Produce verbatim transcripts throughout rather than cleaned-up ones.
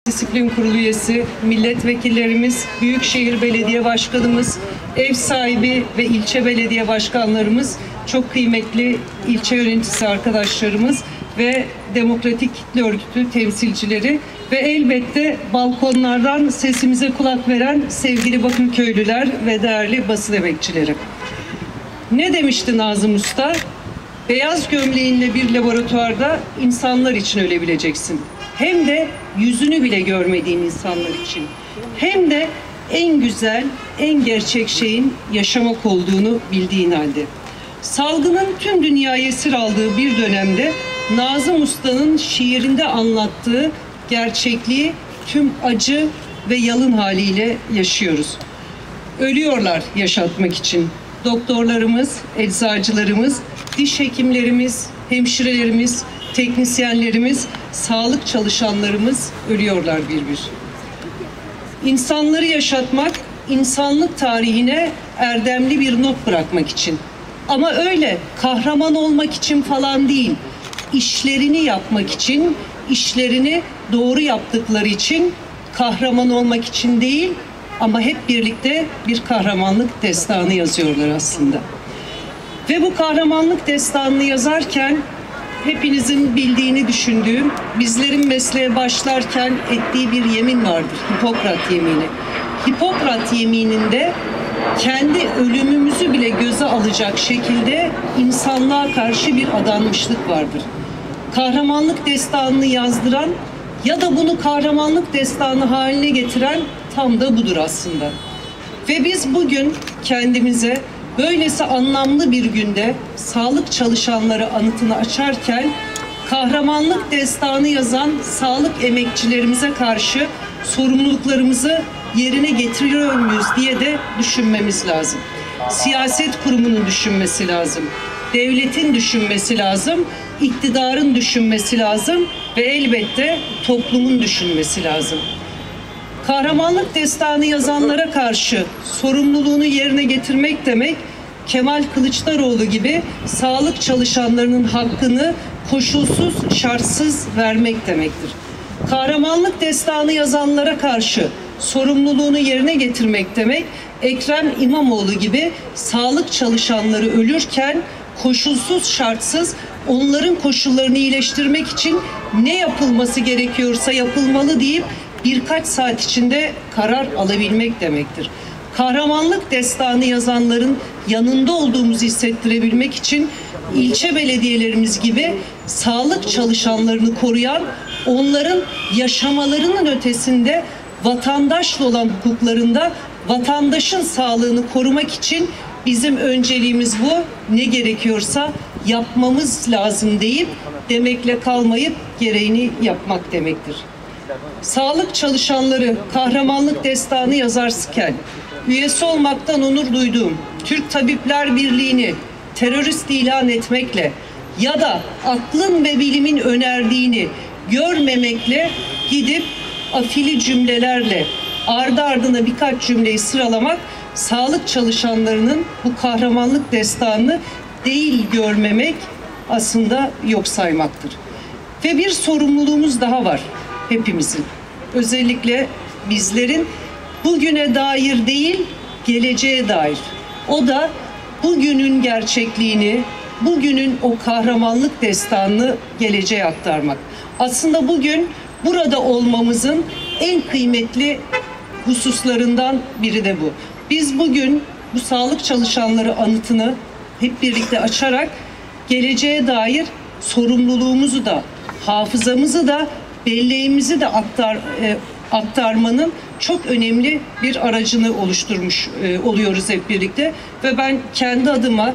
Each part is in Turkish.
Disiplin Kurulu üyesi, milletvekillerimiz, Büyükşehir Belediye Başkanımız, ev sahibi ve ilçe belediye başkanlarımız, çok kıymetli ilçe yöneticisi arkadaşlarımız ve Demokratik Kitle Örgütü temsilcileri ve elbette balkonlardan sesimize kulak veren sevgili Bakırköylüler ve değerli basın emekçileri. Ne demişti Nazım Usta? Beyaz gömleğinle bir laboratuvarda insanlar için ölebileceksin. Hem de yüzünü bile görmediğin insanlar için. Hem de en güzel, en gerçek şeyin yaşamak olduğunu bildiğin halde. Salgının tüm dünyayı esir aldığı bir dönemde Nazım Usta'nın şiirinde anlattığı gerçekliği tüm acı ve yalın haliyle yaşıyoruz. Ölüyorlar yaşatmak için. Doktorlarımız, eczacılarımız, diş hekimlerimiz, hemşirelerimiz, teknisyenlerimiz, sağlık çalışanlarımız ölüyorlar bir bir. İnsanları yaşatmak, insanlık tarihine erdemli bir not bırakmak için. Ama öyle kahraman olmak için falan değil, işlerini yapmak için, işlerini doğru yaptıkları için, kahraman olmak için değil, ama hep birlikte bir kahramanlık destanı yazıyorlar aslında. Ve bu kahramanlık destanını yazarken hepinizin bildiğini düşündüğüm, bizlerin mesleğe başlarken ettiği bir yemin vardır, Hipokrat yemini. Hipokrat yemininde kendi ölümümüzü bile göze alacak şekilde insanlığa karşı bir adanmışlık vardır. Kahramanlık destanını yazdıran ya da bunu kahramanlık destanı haline getiren tam da budur aslında. Ve biz bugün kendimize böylesi anlamlı bir günde sağlık çalışanları anıtını açarken kahramanlık destanı yazan sağlık emekçilerimize karşı sorumluluklarımızı yerine getiriyor muyuz diye de düşünmemiz lazım. Siyaset kurumunun düşünmesi lazım. Devletin düşünmesi lazım. İktidarın düşünmesi lazım ve elbette toplumun düşünmesi lazım. Kahramanlık destanı yazanlara karşı sorumluluğunu yerine getirmek demek, Kemal Kılıçdaroğlu gibi sağlık çalışanlarının hakkını koşulsuz, şartsız vermek demektir. Kahramanlık destanı yazanlara karşı sorumluluğunu yerine getirmek demek, Ekrem İmamoğlu gibi sağlık çalışanları ölürken koşulsuz, şartsız onların koşullarını iyileştirmek için ne yapılması gerekiyorsa yapılmalı deyip birkaç saat içinde karar alabilmek demektir. Kahramanlık destanı yazanların yanında olduğumuzu hissettirebilmek için ilçe belediyelerimiz gibi sağlık çalışanlarını koruyan, onların yaşamalarının ötesinde vatandaşla olan hukuklarında vatandaşın sağlığını korumak için bizim önceliğimiz bu. Ne gerekiyorsa yapmamız lazım deyip demekle kalmayıp gereğini yapmak demektir. Sağlık çalışanları kahramanlık destanı yazarken üyesi olmaktan onur duyduğum Türk Tabipler Birliği'ni terörist ilan etmekle ya da aklın ve bilimin önerdiğini görmemekle gidip afili cümlelerle ardı ardına birkaç cümleyi sıralamak sağlık çalışanlarının bu kahramanlık destanını değil görmemek, aslında yok saymaktır. Ve bir sorumluluğumuz daha var hepimizin. Özellikle bizlerin bugüne dair değil, geleceğe dair. O da bugünün gerçekliğini, bugünün o kahramanlık destanını geleceğe aktarmak. Aslında bugün burada olmamızın en kıymetli hususlarından biri de bu. Biz bugün bu sağlık çalışanları anıtını hep birlikte açarak geleceğe dair sorumluluğumuzu da, hafızamızı da, belleğimizi de aktar, e, aktarmanın çok önemli bir aracını oluşturmuş e, oluyoruz hep birlikte. Ve ben kendi adıma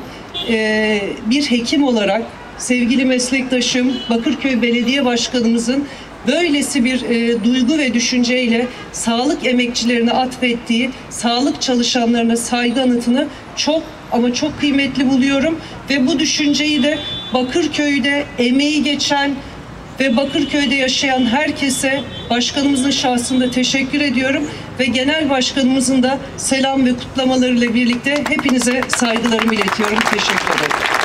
e, bir hekim olarak sevgili meslektaşım Bakırköy Belediye Başkanımızın böylesi bir e, duygu ve düşünceyle sağlık emekçilerine atfettiği sağlık çalışanlarına saygı anıtını çok ama çok kıymetli buluyorum ve bu düşünceyi de Bakırköy'de emeği geçen ve Bakırköy'de yaşayan herkese başkanımızın şahsında teşekkür ediyorum ve genel başkanımızın da selam ve kutlamalarıyla birlikte hepinize saygılarımı iletiyorum. Teşekkür ederim.